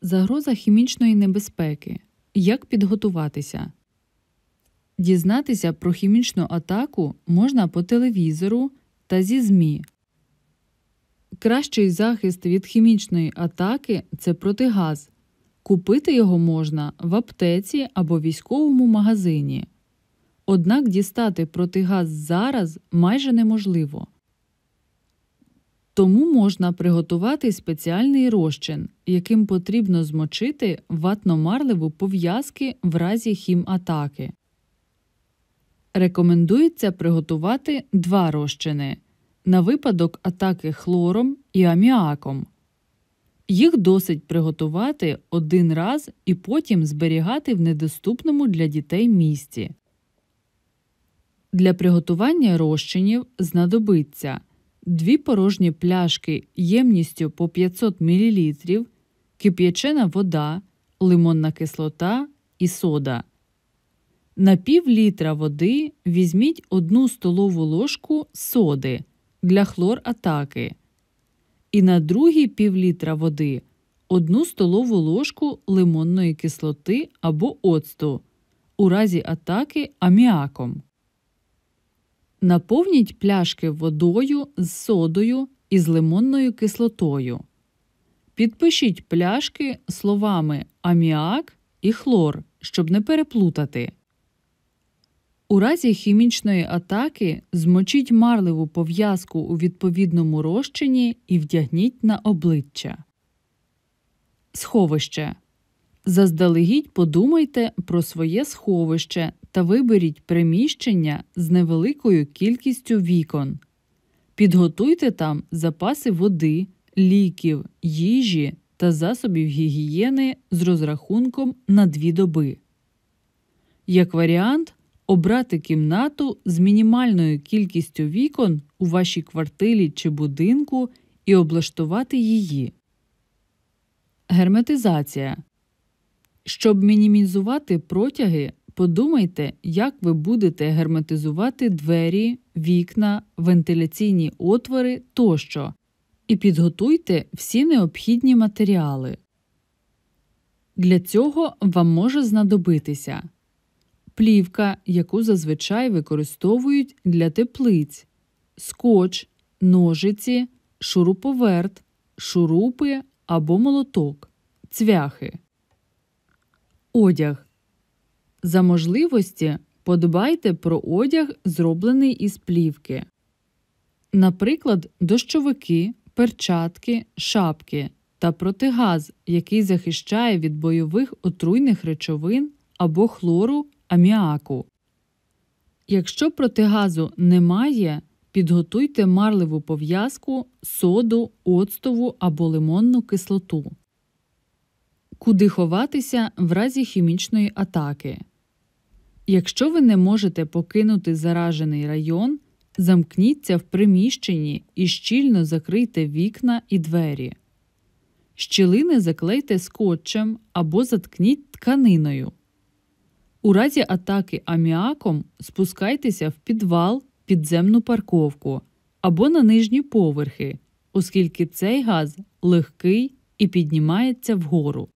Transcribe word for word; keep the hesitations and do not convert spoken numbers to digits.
Загроза хімічної небезпеки. Як підготуватися? Дізнатися про хімічну атаку можна по телевізору та зі ЗМІ. Кращий захист від хімічної атаки – це протигаз. Купити його можна в аптеці або військовому магазині. Однак дістати протигаз зараз майже неможливо. Тому можна приготувати спеціальний розчин, яким потрібно змочити ватно-марлеву пов'язки в разі хіматаки. Рекомендується приготувати два розчини на випадок атаки хлором і аміаком. Їх досить приготувати один раз і потім зберігати в недоступному для дітей місці. Для приготування розчинів знадобиться дві порожні пляшки ємністю по п'ятсот мілілітрів, кип'ячена вода, лимонна кислота і сода. На пів літра води візьміть одну столову ложку соди для хлоратаки і на другий пів літра води одну столову ложку лимонної кислоти або оцту у разі атаки аміаком. Наповніть пляшки водою з содою і з лимонною кислотою. Підпишіть пляшки словами «аміак» і «хлор», щоб не переплутати. У разі хімічної атаки змочіть марлеву пов'язку у відповідному розчині і вдягніть на обличчя. Сховище. Заздалегідь подумайте про своє сховище та виберіть приміщення з невеликою кількістю вікон. Підготуйте там запаси води, ліків, їжі та засобів гігієни з розрахунком на дві доби. Як варіант, обрати кімнату з мінімальною кількістю вікон у вашій квартирі чи будинку і облаштувати її. Герметизація. Щоб мінімізувати протяги, подумайте, як ви будете герметизувати двері, вікна, вентиляційні отвори тощо, і підготуйте всі необхідні матеріали. Для цього вам може знадобитися плівка, яку зазвичай використовують для теплиць, скотч, ножиці, шуруповерт, шурупи або молоток, цвяхи. Одяг. За можливості подбайте про одяг, зроблений із плівки. Наприклад, дощовики, перчатки, шапки та протигаз, який захищає від бойових отруйних речовин або хлору, аміаку. Якщо протигазу немає, підготуйте марлеву пов'язку, соду, оцтову або лимонну кислоту. Куди ховатися в разі хімічної атаки? Якщо ви не можете покинути заражений район, замкніться в приміщенні і щільно закрийте вікна і двері. Щілини заклейте скотчем або заткніть тканиною. У разі атаки аміаком спускайтеся в підвал, підземну парковку або на нижні поверхи, оскільки цей газ легкий і піднімається вгору.